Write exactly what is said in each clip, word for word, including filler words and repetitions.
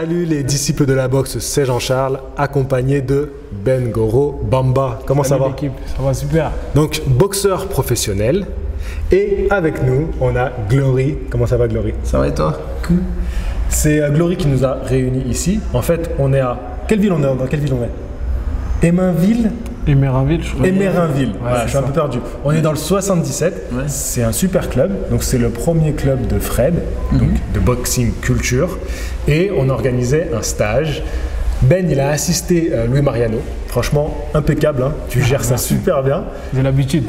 Salut les disciples de la boxe, c'est Jean-Charles, accompagné de Ben Goro Bamba. Comment Salut ça va? L'équipe, ça va super. Donc, boxeur professionnel. Et avec nous, on a Glory. Comment ça va, Glory? Ça va et toi? Cool. C'est euh, Glory qui nous a réunis ici. En fait, on est à... Quelle ville on est? Dans quelle ville on est? Émainville Et Mérinville, je crois. Émérinville, Ouais, voilà, je suis un ça. peu perdu. On est dans le soixante-dix-sept, Ouais. c'est un super club, donc c'est le premier club de Fred, donc de boxing culture, et on organisait un stage. Ben, il a assisté euh, Louis Mariano, franchement impeccable, hein. Tu gères ça super bien. J'ai l'habitude.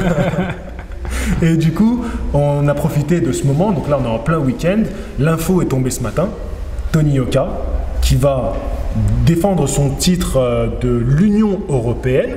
Et du coup, on a profité de ce moment, donc là on est en plein week-end, l'info est tombée ce matin, Tony Yoka, qui va défendre son titre euh, de l'Union européenne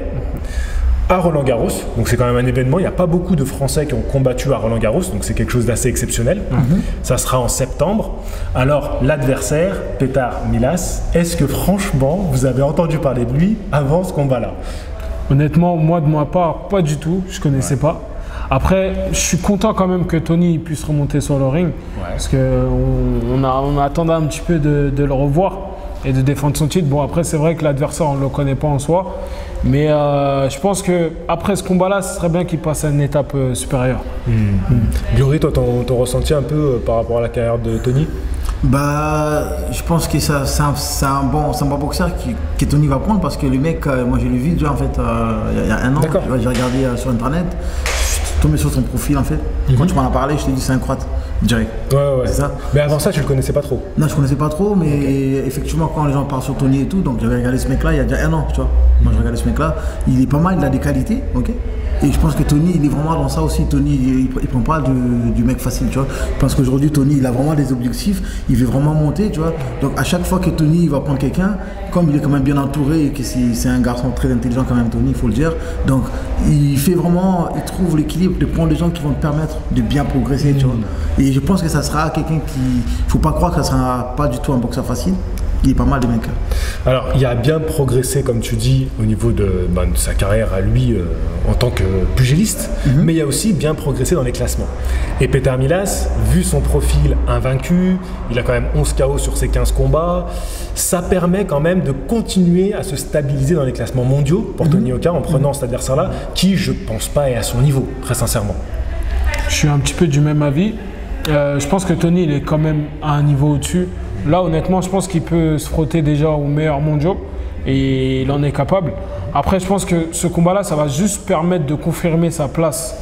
à Roland-Garros. Donc c'est quand même un événement, il n'y a pas beaucoup de Français qui ont combattu à Roland-Garros, donc c'est quelque chose d'assez exceptionnel. Mm-hmm. Ça sera en septembre. Alors l'adversaire, Petar Milas, est-ce que franchement vous avez entendu parler de lui avant ce combat-là? Honnêtement, moi de ma part, pas du tout. Je connaissais ouais. pas. Après, je suis content quand même que Tony puisse remonter sur le ring. Ouais. Parce qu'on on a, on a attendu un petit peu de, de le revoir et de défendre son titre. Bon, après, c'est vrai que l'adversaire, on ne le connaît pas en soi. Mais euh, je pense qu'après ce combat-là, ce serait bien qu'il passe à une étape euh, supérieure. Mmh. Mmh. Glory, toi, ton, ton ressenti un peu euh, par rapport à la carrière de Tony? Bah, je pense que ça, c'est un, c'est un, bon, c'est un bon boxeur qui, que Tony va prendre parce que le mec, euh, moi je l'ai vu déjà en fait euh, il y a un an. J'ai regardé euh, sur internet, je suis tombé sur son profil en fait. Mm-hmm. Quand tu m'en as parlé, je t'ai dit c'est un croate direct. Ouais, ouais. C'est ça. Mais avant ça, tu le connaissais pas trop? Non, je connaissais pas trop, mais okay. effectivement, quand les gens parlent sur Tony et tout, donc j'avais regardé ce mec-là il y a déjà un an, tu vois. Mm-hmm. Moi, je regardais ce mec-là, il est pas mal, il a des qualités, ok. Et je pense que Tony, il est vraiment dans ça aussi. Tony, il, il prend pas du, du mec facile, tu vois. Je pense qu'aujourd'hui, Tony, il a vraiment des objectifs. Il veut vraiment monter, tu vois. Donc, à chaque fois que Tony il va prendre quelqu'un, comme il est quand même bien entouré et que c'est, c'est un garçon très intelligent quand même, Tony, il faut le dire. Donc, il fait vraiment, il trouve l'équilibre de prendre les gens qui vont te permettre de bien progresser, tu vois. Et je pense que ça sera quelqu'un qui, faut pas croire que ça sera pas du tout un boxeur facile. Il est pas mal de mecs. Alors, il a bien progressé, comme tu dis, au niveau de, ben, de sa carrière à lui euh, en tant que pugiliste, mm-hmm. mais il a aussi bien progressé dans les classements. Et Petar Milas, vu son profil invaincu, il a quand même onze K O sur ses quinze combats, ça permet quand même de continuer à se stabiliser dans les classements mondiaux pour mm-hmm. Tony Yoka en prenant mm-hmm. cet adversaire-là, qui, je pense pas, est à son niveau, très sincèrement. Je suis un petit peu du même avis. Euh, je pense que Tony, il est quand même à un niveau au-dessus. Là, honnêtement, je pense qu'il peut se frotter déjà aux meilleurs mondiaux et il en est capable. Après, je pense que ce combat-là, ça va juste permettre de confirmer sa place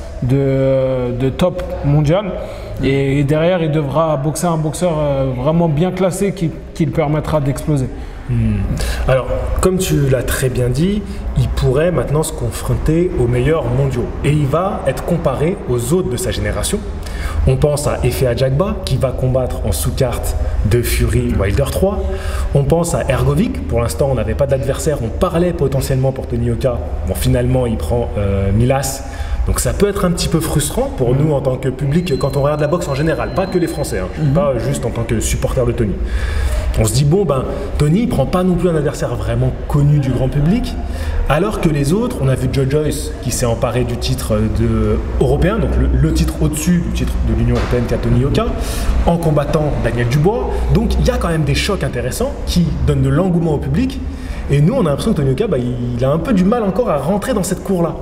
de, de top mondial. Et derrière, il devra boxer un boxeur vraiment bien classé qui, qui le permettra d'exploser. Hmm. Alors, comme tu l'as très bien dit, il pourrait maintenant se confronter aux meilleurs mondiaux. Et il va être comparé aux autres de sa génération. On pense à Efe Ajagba qui va combattre en sous-carte de Fury Wilder trois. On pense à Hrgovic. Pour l'instant, on n'avait pas d'adversaire. On parlait potentiellement pour Tony Yoka. Bon, finalement, il prend euh, Milas. Donc ça peut être un petit peu frustrant pour mmh. nous en tant que public quand on regarde la boxe en général, pas que les Français, hein. mmh. pas juste en tant que supporter de Tony. On se dit bon ben Tony il prend pas non plus un adversaire vraiment connu du grand public, alors que les autres, on a vu Joe Joyce qui s'est emparé du titre de européen, donc le, le titre au-dessus du titre de l'Union européenne qu'a Tony Yoka, en combattant Daniel Dubois. Donc il y a quand même des chocs intéressants qui donnent de l'engouement au public. Et nous on a l'impression que Tony Yoka bah, il a un peu du mal encore à rentrer dans cette cour-là.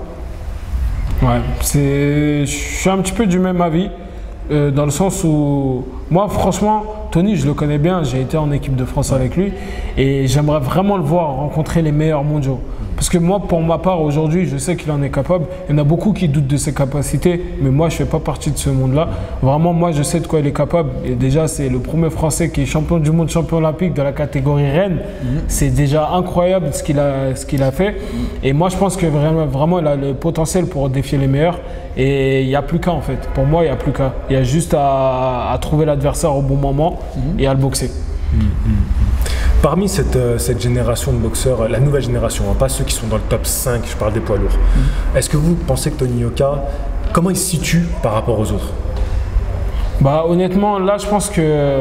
Ouais, c'est... je suis un petit peu du même avis, euh, dans le sens où moi franchement, Tony je le connais bien, j'ai été en équipe de France avec lui et j'aimerais vraiment le voir rencontrer les meilleurs mondiaux. Parce que moi, pour ma part, aujourd'hui, je sais qu'il en est capable. Il y en a beaucoup qui doutent de ses capacités, mais moi, je ne fais pas partie de ce monde-là. Vraiment, moi, je sais de quoi il est capable. Et déjà, c'est le premier Français qui est champion du monde, champion olympique de la catégorie reine. Mm-hmm. C'est déjà incroyable ce qu'il a, ce qu'il a fait. Et moi, je pense que vraiment, vraiment, il a le potentiel pour défier les meilleurs. Et il n'y a plus qu'à, en fait. Pour moi, il n'y a plus qu'à. Il y a juste à, à trouver l'adversaire au bon moment mm-hmm. et à le boxer. Mm-hmm. Parmi cette, euh, cette génération de boxeurs, la nouvelle génération, hein, pas ceux qui sont dans le top cinq, je parle des poids lourds, mmh. est-ce que vous pensez que Tony Yoka, comment il se situe par rapport aux autres? Bah, honnêtement, là, je pense que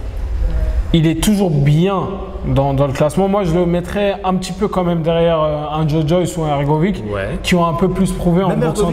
il est toujours bien dans, dans le classement. Moi, je le mettrais un petit peu quand même derrière euh, un Joe Joyce ou un Hrgovic, ouais. qui ont un peu plus prouvé Même en boxant.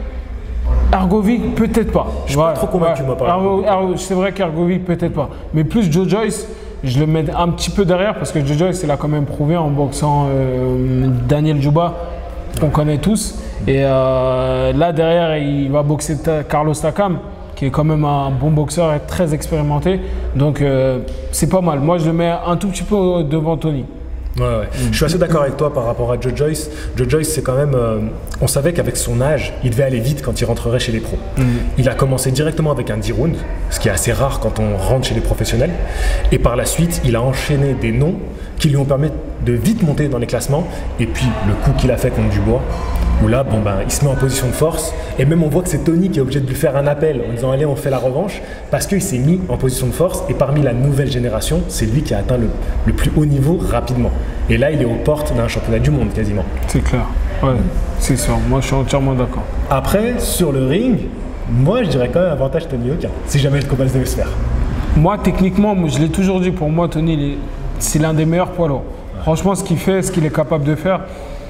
Hrgovic, peut-être pas. Je suis ouais, pas trop convaincu, ouais. moi, par Hrgovic. C'est vrai qu'Hrgovic, peut-être pas. Mais plus Joe Joyce, je le mets un petit peu derrière parce que Joe Joyce, il a quand même prouvé en boxant euh, Daniel Djouba, qu'on connaît tous. Et euh, là, derrière, il va boxer Carlos Takam, qui est quand même un bon boxeur et très expérimenté. Donc, euh, c'est pas mal. Moi, je le mets un tout petit peu devant Tony. Ouais, ouais. Mmh. Je suis assez d'accord avec toi par rapport à Joe Joyce. Joe Joyce, c'est quand même. Euh, on savait qu'avec son âge, il devait aller vite quand il rentrerait chez les pros. Mmh. Il a commencé directement avec un dix rounds, ce qui est assez rare quand on rentre chez les professionnels. Et par la suite, il a enchaîné des noms qui lui ont permis de vite monter dans les classements. Et puis, le coup qu'il a fait contre Dubois, où là, bon, ben, il se met en position de force. Et même, on voit que c'est Tony qui est obligé de lui faire un appel en disant allez, on fait la revanche, parce qu'il s'est mis en position de force. Et parmi la nouvelle génération, c'est lui qui a atteint le, le plus haut niveau rapidement. Et là, il est aux portes d'un championnat du monde quasiment. C'est clair, ouais, c'est sûr. Moi, je suis entièrement d'accord. Après, sur le ring, moi, je dirais quand même avantage Tony Yoka, si jamais le combat devait se faire. Moi, techniquement, je l'ai toujours dit, pour moi, Tony, c'est l'un des meilleurs poids lourds. Ouais. Franchement, ce qu'il fait, ce qu'il est capable de faire,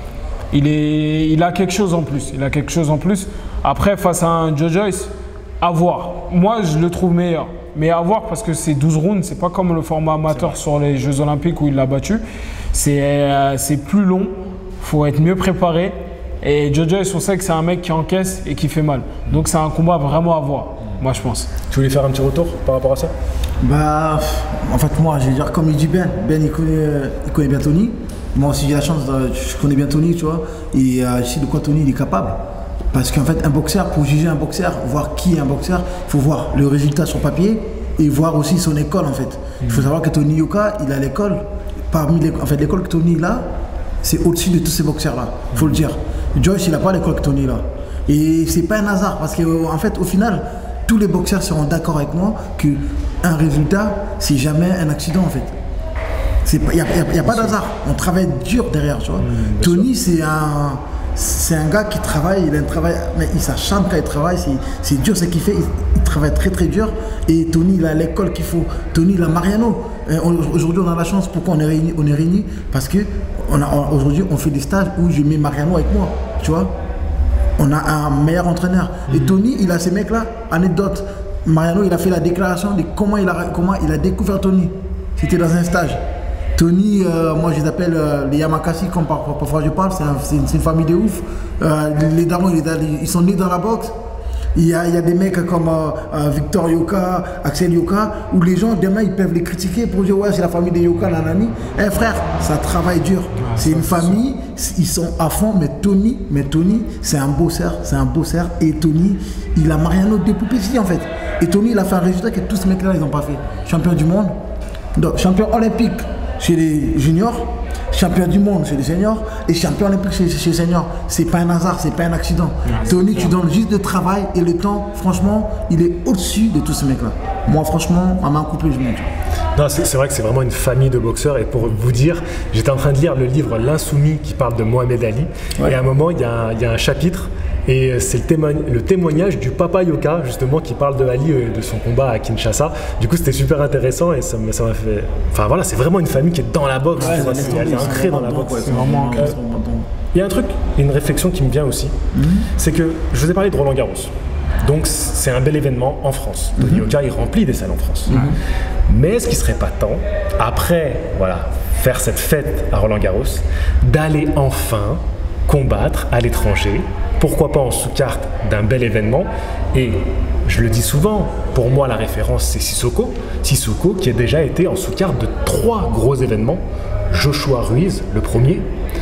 il, est, il a quelque chose en plus. Il a quelque chose en plus. Après, face à un Joe Joyce, à voir. Moi, je le trouve meilleur. Mais à voir parce que c'est douze rounds, c'est pas comme le format amateur sur les Jeux Olympiques où il l'a battu. C'est euh, plus long, il faut être mieux préparé. Et Joe Joyce, on sait que c'est un mec qui encaisse et qui fait mal. Donc c'est un combat vraiment à voir, moi je pense. Tu voulais faire un petit retour par rapport à ça? Bah, en fait, moi, je vais dire, comme il dit Ben, Ben il connaît, il connaît bien Tony. Moi aussi, j'ai la chance, de, je connais bien Tony, tu vois. Et euh, je sais de quoi Tony il est capable. Parce qu'en fait, un boxeur, pour juger un boxeur, voir qui est un boxeur, il faut voir le résultat sur papier et voir aussi son école, en fait. Il faut savoir que Tony Yoka, il a l'école. Parmi les, en fait, l'école que Tony a, c'est au-dessus de tous ces boxeurs-là. Il faut le dire. Joyce, il n'a pas l'école que Tony a. Et c'est pas un hasard, parce qu'en en fait, au final, tous les boxeurs seront d'accord avec moi qu'un résultat, c'est jamais un accident, en fait. Il n'y a, a, a pas d'hasard. On travaille dur derrière, tu vois. Mmh, Tony, c'est un... C'est un gars qui travaille, il a un travail, mais il s'acharne quand il travaille, c'est dur ce qu'il fait, il, il travaille très très dur. Et Tony, il a l'école qu'il faut. Tony, il a Mariano. Aujourd'hui, on a la chance, pourquoi on est réunis? On est réunis parce que aujourd'hui, on fait des stages où je mets Mariano avec moi, tu vois. On a un meilleur entraîneur. Mm-hmm. Et Tony, il a ces mecs-là, anecdote. Mariano, il a fait la déclaration de comment il a, comment il a découvert Tony. C'était dans un stage. Tony, euh, moi je les appelle euh, les Yamakasi, comme par, par, parfois je parle, c'est un, une, une famille de ouf. Euh, les darons, ils, ils sont nés dans la boxe. Il y a, il y a des mecs comme euh, euh, Victor Yoka, Axel Yoka, où les gens demain ils peuvent les critiquer pour dire ouais c'est la famille des Yoka, nanani. Eh frère, ça travaille dur. Ouais, c'est une famille, ils sont à fond, mais Tony, mais Tony, c'est un bosseur, c'est un bosseur. Et Tony, il a Mariano depuis petit en fait. Et Tony, il a fait un résultat que tous ces mecs-là, ils n'ont pas fait. Champion du monde, donc, champion olympique chez les juniors, champion du monde chez les seniors et champion olympique chez, chez les seniors. C'est pas un hasard, c'est pas un accident. Ouais, Tony, tu donnes juste le travail et le temps, franchement, il est au-dessus de tous ces mecs-là. Moi, franchement, à main coupée, je monte. Non, c'est vrai que c'est vraiment une famille de boxeurs. Et pour vous dire, j'étais en train de lire le livre L'Insoumis qui parle de Mohamed Ali. Ouais. Et à un moment, il y a, il y a un chapitre. Et c'est le, témo le témoignage du papa Yoka, justement, qui parle de Ali et de son combat à Kinshasa. Du coup, c'était super intéressant et ça m'a fait. Enfin voilà, c'est vraiment une famille qui est dans la boxe. Ouais, elle est ancrée dans la boxe. Ouais, c'est vraiment. Euh, il y a un truc, une réflexion qui me vient aussi, mm-hmm. c'est que je vous ai parlé de Roland Garros. Donc, c'est un bel événement en France. Tony mm-hmm. Yoka, il remplit des salles en France. Mm-hmm. Mais est-ce qu'il ne serait pas temps, après voilà, faire cette fête à Roland Garros, d'aller enfin combattre à l'étranger? Pourquoi pas en sous-carte d'un bel événement? Et je le dis souvent, pour moi la référence c'est Sissoko. Sissoko qui a déjà été en sous-carte de trois gros événements. Joshua Ruiz, le premier.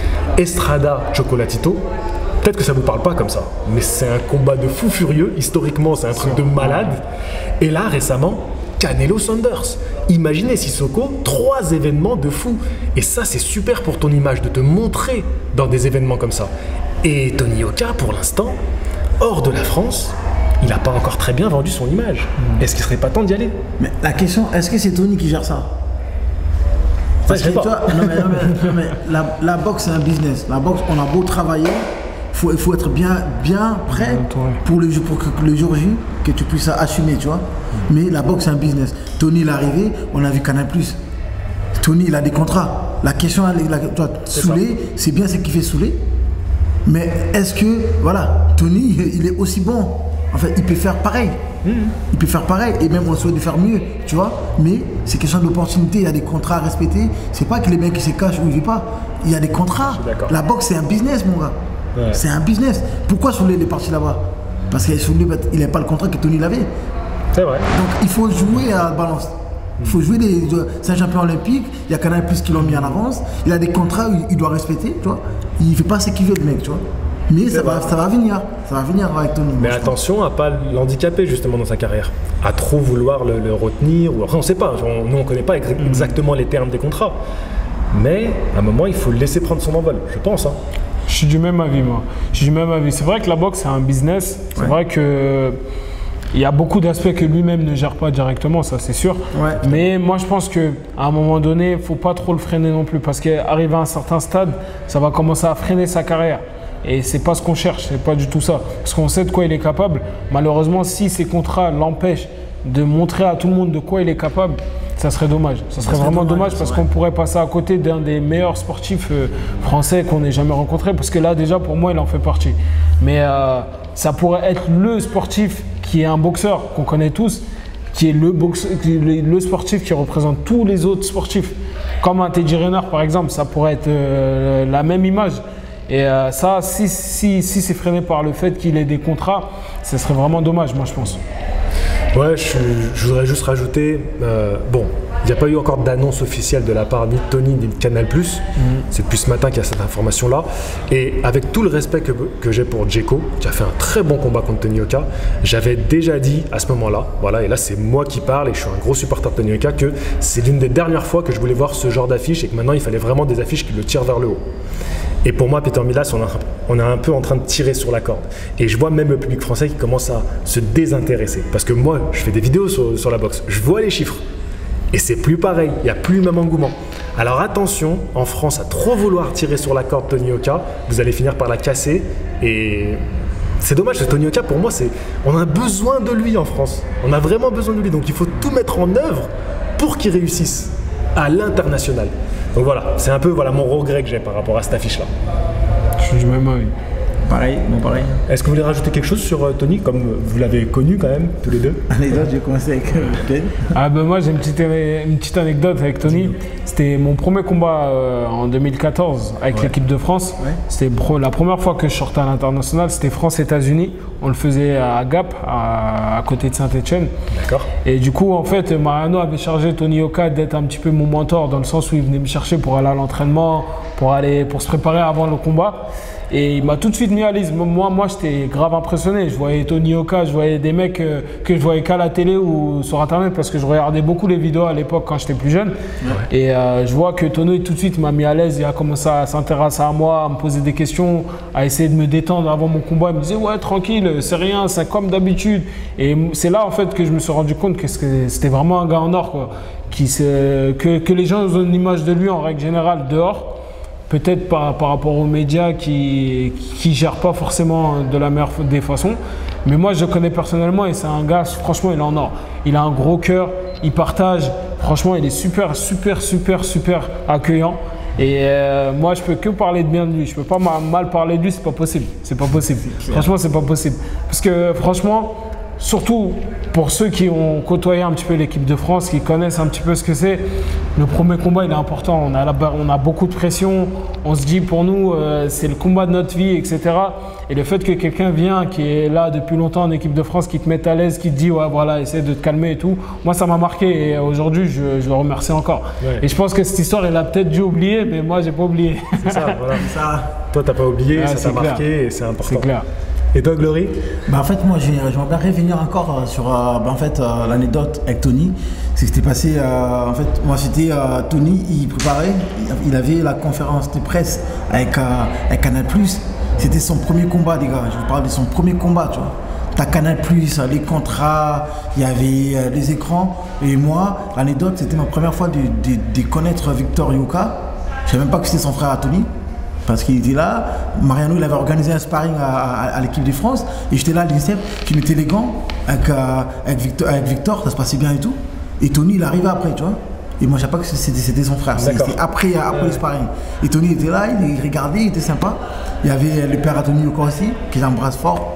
Estrada Chocolatito. Peut-être que ça ne vous parle pas comme ça, mais c'est un combat de fou furieux. Historiquement, c'est un truc de malade. Et là, récemment, Canelo Sanders. Imaginez Sissoko, trois événements de fou. Et ça, c'est super pour ton image, de te montrer dans des événements comme ça. Et Tony Yoka, pour l'instant, hors de la France, il n'a pas encore très bien vendu son image. Mmh. Est-ce qu'il ne serait pas temps d'y aller? Mais la question, est-ce que c'est Tony qui gère ça? Parce que toi, non mais, non mais, non mais la, la boxe, c'est un business. La boxe, on a beau travailler, faut, il faut être bien, bien prêt pour le, pour que le jour J, que tu puisses assumer, tu vois. Mmh. Mais la boxe, c'est un business. Tony, il est arrivé, on a vu Canal plus. Tony, il a des contrats. La question, la, toi, saouler, c'est bien ce qu'il fait saouler. Mais est-ce que, voilà, Tony, il est aussi bon? En fait, il peut faire pareil. Mmh. Il peut faire pareil et même on souhaite de faire mieux, tu vois. Mais c'est question d'opportunité, il y a des contrats à respecter. C'est pas que les mecs qui se cachent ou ils vivent pas. Il y a des contrats. La boxe, c'est un business, mon gars. Ouais. C'est un business. Pourquoi Souley est parti là-bas? Parce qu'il n'avait pas le contrat que Tony l'avait. C'est vrai. Donc il faut jouer à la balance. Il faut jouer des. C'est un champion olympique, il y a Canal Plus qui l'ont mis en avance, il a des contrats où il doit respecter, tu vois. Il ne fait pas ce qu'il veut, le mec, tu vois. Mais ça va, ça va venir, ça va venir avec Tony. Mais attention à ne pas l'handicaper justement dans sa carrière, à trop vouloir le, le retenir. Ou... Après, on ne sait pas, on, nous on ne connaît pas exactement les termes des contrats. Mais à un moment, il faut le laisser prendre son envol, je pense. Hein. Je suis du même avis, moi. Je suis du même avis. C'est vrai que la boxe, c'est un business. C'est ouais. vrai que. Il y a beaucoup d'aspects que lui-même ne gère pas directement, ça c'est sûr. Ouais. Mais moi je pense qu'à un moment donné, il ne faut pas trop le freiner non plus parce qu'arrivé à un certain stade, ça va commencer à freiner sa carrière. Et c'est pas ce qu'on cherche, c'est pas du tout ça. Parce qu'on sait de quoi il est capable. Malheureusement, si ces contrats l'empêchent de montrer à tout le monde de quoi il est capable, ça serait dommage. Ça serait ça vraiment dommage, dommage parce qu'on pourrait passer à côté d'un des meilleurs sportifs euh, français qu'on ait jamais rencontré. Parce que là déjà, pour moi, il en fait partie. Mais euh, ça pourrait être le sportif qui est un boxeur qu'on connaît tous, qui est le, boxe, le, le sportif qui représente tous les autres sportifs. Comme un Teddy Riner par exemple, ça pourrait être euh, la même image. Et euh, ça, si, si, si c'est freiné par le fait qu'il ait des contrats, ce serait vraiment dommage, moi je pense. Ouais, je, je voudrais juste rajouter, euh, bon, il n'y a pas eu encore d'annonce officielle de la part ni de Tony ni de Canal Plus. Mmh. C'est depuis ce matin qu'il y a cette information-là. Et avec tout le respect que, que j'ai pour Djeko, qui a fait un très bon combat contre Tony Yoka, j'avais déjà dit à ce moment-là, voilà, et là c'est moi qui parle et je suis un gros supporter de Tony Yoka, que c'est l'une des dernières fois que je voulais voir ce genre d'affiche et que maintenant il fallait vraiment des affiches qui le tirent vers le haut. Et pour moi, Peter Milas, on, a, on est un peu en train de tirer sur la corde. Et je vois même le public français qui commence à se désintéresser. Parce que moi, je fais des vidéos sur, sur la boxe, je vois les chiffres. Et c'est plus pareil, il n'y a plus le même engouement. Alors attention, en France, à trop vouloir tirer sur la corde Tony Yoka, vous allez finir par la casser. Et c'est dommage, parce que Tony Yoka, pour moi, c'est, on a besoin de lui en France. On a vraiment besoin de lui. Donc il faut tout mettre en œuvre pour qu'il réussisse à l'international. Donc voilà, c'est un peu voilà, mon regret que j'ai par rapport à cette affiche-là. Je suis du même avis. Pareil, bon pareil. Est-ce que vous voulez rajouter quelque chose sur euh, Tony, comme vous l'avez connu quand même, tous les deux? Anecdote, j'ai commencé avec Ken. Ah ben moi j'ai une petite, une petite anecdote avec Tony. C'était mon premier combat euh, en deux mille quatorze avec ouais. l'équipe de France. Ouais. C'était la première fois que je sortais à l'international, c'était France-États-Unis. On le faisait à Gap, à, à côté de Saint-Etienne. D'accord. Et du coup, en fait, Mariano avait chargé Tony Yoka d'être un petit peu mon mentor, dans le sens où il venait me chercher pour aller à l'entraînement, pour, aller, pour se préparer avant le combat. Et il m'a tout de suite mis à l'aise. Moi, moi j'étais grave impressionné. Je voyais Tony Yoka, je voyais des mecs euh, que je voyais qu'à la télé ou sur Internet parce que je regardais beaucoup les vidéos à l'époque quand j'étais plus jeune. Ouais. Et euh, je vois que Tony, tout de suite, m'a mis à l'aise. Il a commencé à s'intéresser à moi, à me poser des questions, à essayer de me détendre avant mon combat. Il me disait « Ouais, tranquille, c'est rien, c'est comme d'habitude. » Et c'est là, en fait, que je me suis rendu compte que c'était vraiment un gars en or, quoi. Qui, que, que les gens ont une image de lui, en règle générale, dehors. Peut-être par, par rapport aux médias qui ne gèrent pas forcément de la meilleure des façons. Mais moi, je le connais personnellement et c'est un gars, franchement, il est en or. Il a un gros cœur, il partage. Franchement, il est super, super, super, super accueillant. Et euh, moi, je peux que parler de bien de lui. Je peux pas mal parler de lui, c'est pas possible. C'est pas possible. Franchement, c'est pas possible. Parce que franchement, surtout pour ceux qui ont côtoyé un petit peu l'équipe de France, qui connaissent un petit peu ce que c'est, le premier combat il est important. On a, la, on a beaucoup de pression, on se dit pour nous euh, c'est le combat de notre vie, et cetera. Et le fait que quelqu'un vient, qui est là depuis longtemps en équipe de France, qui te met à l'aise, qui te dit ouais voilà, essaie de te calmer et tout, moi ça m'a marqué et aujourd'hui je, je le remercie encore. Ouais. Et je pense que cette histoire elle a peut-être dû oublier, mais moi j'ai pas oublié. C'est ça, voilà. Ça. Toi t'as pas oublié, ouais, ça t'a marqué et c'est important. C'est clair. Et toi, Glory? Bah en fait, moi, j'aimerais bien revenir encore sur euh, bah, en fait, euh, l'anecdote avec Tony. C'est que c'était passé, euh, en fait, moi, c'était euh, Tony, il préparait, il avait la conférence de presse avec, euh, avec Canal Plus. C'était son premier combat, les gars. Je vous parle de son premier combat, tu vois. T'as Canal Plus, les contrats, il y avait euh, les écrans. Et moi, l'anecdote, c'était ma première fois de, de, de connaître Victor Yoka. Je savais même pas que c'était son frère à Tony. Parce qu'il était là, Mariano il avait organisé un sparring à, à, à l'équipe de France et j'étais là à l'INSEP, je mettais les gants avec, euh, avec, Victor, avec Victor, ça se passait bien et tout. Et Tony il arrivait après, tu vois. Et moi je savais pas que c'était son frère, c'était après, après le sparring. Et Tony était là, il regardait, il était sympa. Il y avait le père à Tony Yoka aussi, qui l'embrasse fort,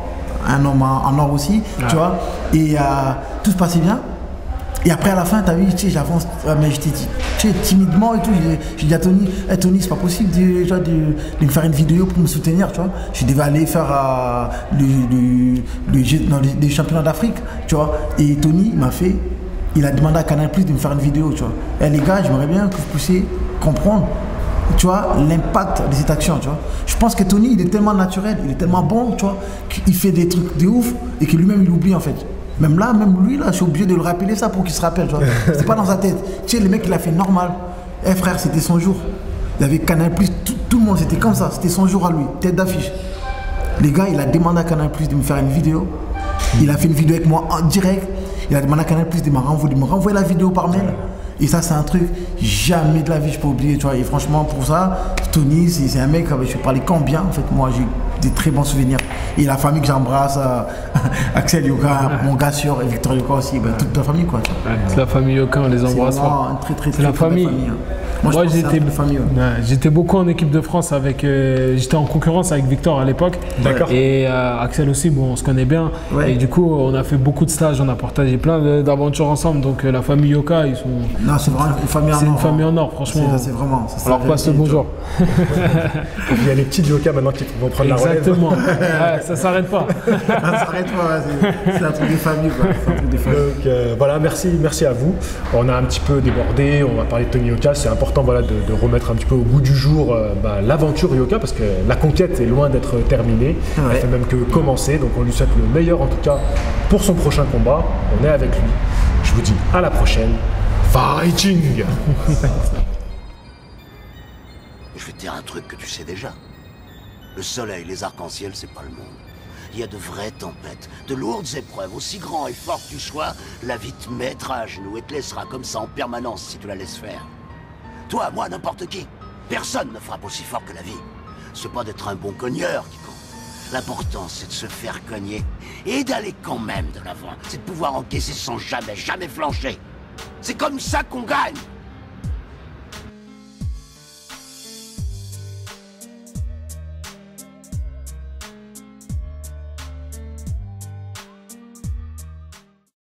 un homme en, en or aussi, ouais. tu vois. Et euh, tout se passait bien. Et après, à la fin, tu as vu, tu sais, j'avance, mais j'étais tu sais, timidement et tout. J'ai dit à Tony, hey, Tony, c'est pas possible de, de, de me faire une vidéo pour me soutenir, tu vois. Je devais aller faire euh, le, le, le, non, les, les championnats d'Afrique, tu vois. Et Tony m'a fait, il a demandé à Canal Plus de me faire une vidéo, tu vois. Et les gars, j'aimerais bien que vous puissiez comprendre, tu vois, l'impact de cette action, tu vois. Je pense que Tony, il est tellement naturel, il est tellement bon, tu vois, qu'il fait des trucs de ouf et que lui-même, il oublie, en fait. Même là, même lui, là, je suis obligé de le rappeler ça pour qu'il se rappelle. C'est pas dans sa tête. Tu sais, le mec, il a fait normal. Eh frère, c'était son jour. Il y avait Canal Plus, tout, tout le monde, c'était comme ça. C'était son jour à lui, tête d'affiche. Les gars, il a demandé à Canal Plus de me faire une vidéo. Il a fait une vidéo avec moi en direct. Il a demandé à Canal Plus de me renvoyer, de me renvoyer la vidéo par mail. Et ça, c'est un truc, jamais de la vie, je peux oublier. Tu vois. Et franchement, pour ça, Tony, c'est un mec, je vais parler quand bien. En fait, moi, j'ai des très bons souvenirs. Et la famille que j'embrasse, euh, Axel Yoka, mon gars sûr, et Victor Yoka aussi, ben, toute la famille, quoi. Ouais, toute la famille Yoka, on les embrasse. C'est très, très, très, la très famille. famille, hein. Moi, Moi j'étais ouais. ouais, beaucoup en équipe de France avec. Euh, j'étais en concurrence avec Victor à l'époque. D'accord. Et euh, Axel aussi, bon, on se connaît bien. Ouais. Et du coup, on a fait beaucoup de stages, on a partagé plein d'aventures ensemble. Donc euh, la famille Yoka, ils sont. Non, c'est vraiment une famille en or. C'est une famille en or, franchement. C'est vraiment. On leur passe le bonjour. Il y a les petits Yoka maintenant qui vont prendre Exactement. la relève. Exactement. Ouais, ça s'arrête pas. Ça s'arrête pas, c'est un truc des familles, quoi. Un truc des familles. Donc euh, voilà, merci, merci à vous. On a un petit peu débordé, on va parler de Tony Yoka. C'est important, voilà, de, de remettre un petit peu au goût du jour euh, bah, l'aventure Yoka, parce que la conquête est loin d'être terminée. Ouais. Elle fait même que commencer. Donc on lui souhaite le meilleur en tout cas pour son prochain combat. On est avec lui. Je vous dis à la prochaine. Fighting. Je vais te dire un truc que tu sais déjà. Le soleil, les arcs-en-ciel, c'est pas le monde. Il y a de vraies tempêtes, de lourdes épreuves. Aussi grand et fort que tu sois, la vie te mettra à genoux et te laissera comme ça en permanence si tu la laisses faire. Toi, moi, n'importe qui. Personne ne frappe aussi fort que la vie. C'est pas d'être un bon cogneur qui compte. L'important, c'est de se faire cogner et d'aller quand même de l'avant. C'est de pouvoir encaisser sans jamais, jamais flancher. C'est comme ça qu'on gagne.